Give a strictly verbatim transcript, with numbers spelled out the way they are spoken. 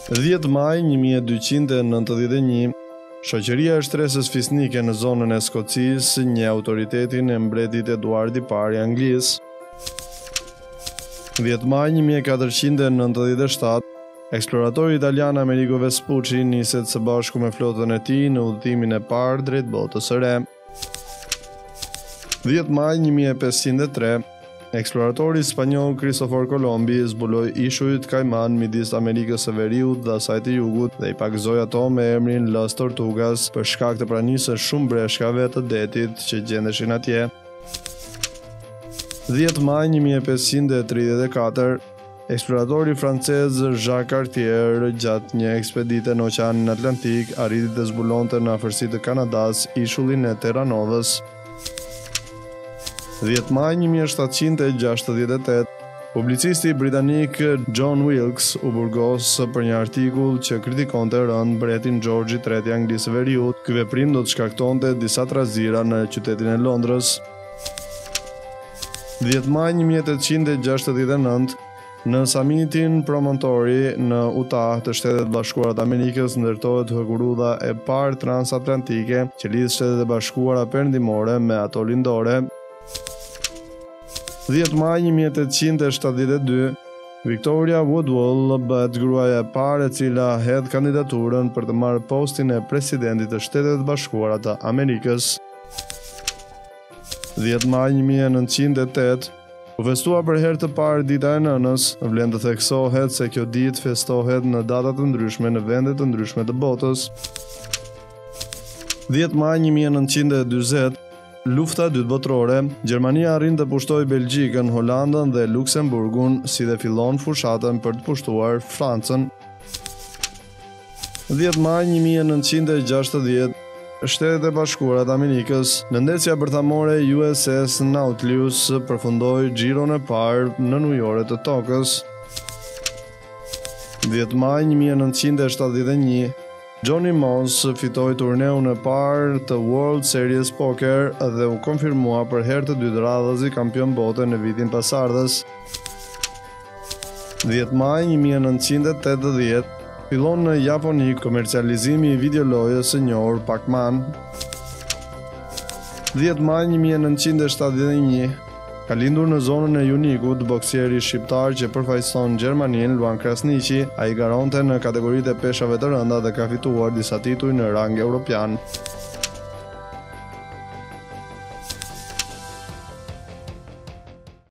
dhjetë maj një mijë e dyqind e nëntëdhjetë e një, shoqëria e shtresës fisnike në zonën e Skocisë njeh autoritetin e mbretit Eduard i parë i Anglisë. dhjetë maj një mijë e katërqind e nëntëdhjetë e shtatë, eksploratori italian Amerigo Vespucci niset së bashku me flotën e tij në udhëtimin e parë drejt botës së re. dhjetë maj një mijë e pesëqind e tre, eksploratori spanjoll Cristoforo Colombi zbuloi ishujt Kajman midis Amerikës së Veriut dhe asaj të Jugut dhe i pagëzoi ato me emrin Las Tortugas për shkak të pranisë së shumë breshkave të detit që gjendeshin atje. dhjetë maj një mijë e pesëqind e tridhjetë e katër, eksploratori francez Jacques Cartier gjatë një ekspedite në Oqeanin Atlantik arriti të zbulonte në afërsitë të Kanadas ishullin e Terranovës. dhjetë maj një mijë e shtatëqind e gjashtëdhjetë e tetë, publicisti britanik John Wilkes u burgos për një artikull që kritikonte rënd mbretin George i tretë i Anglisë së Veriut. Ky veprim do të shkaktonte disa trazira në qytetin e Londrës. dhjetë maj një mijë e tetëqind e gjashtëdhjetë e nëntë, në samitin promontori në Utah të Shtetet Bashkuara të Amerikës ndërtohet hëkurudha e parë transatlantike që lidh Shtetet e Bashkuara Perëndimore me ato lindore. dhjetë maj një mijë e tetëqind e shtatëdhjetë e dy, Victoria Woodhull bëhet gruaja e parë e cila hedh kandidaturën për të marrë postin e presidentit të Shtetet e Bashkuara të Amerikës. dhjetë maj një mijë e nëntëqind e tetë, u festua për herë të parë dita e nënës, vlen të theksohet se kjo ditë festohet në data të ndryshme në vende të ndryshme të botës. dhjetë maj një mijë e nëntëqind e dyzet, lufta e dytë botërore, Gjermania arrin të pushtoj Belgjikën, Holandën dhe Luksemburgun, si dhe fillon fushatën për të pushtuar Francën. dhjetë maj një mijë e nëntëqind e gjashtëdhjetë, Shtetet e Bashkuara të Amerikës, në ndesja bërthamore U S S Nautilus përfundoi xhiron e parë në ujore të tokës. dhjetë maj një mijë e nëntëqind e shtatëdhjetë e një, Johnny Moss fitoi turneun e parë të World Series Poker dhe u konfirmua për herë të dytë radhësi kampion bote në vitin pasardhës. dhjetë maj një mijë e nëntëqind e tetëdhjetë, fillon në Japoni komercializimi i videolojës së njohur Pac-Man. dhjetë maj një mijë e nëntëqind e shtatëdhjetë e një, ka lindur në zonën e Junikut boksieri shqiptar që përfaqëson Gjermaninë Luan Krasniqi. Ai garonte në kategoritë e peshave të rënda dhe ka fituar disa tituj në rang evropian.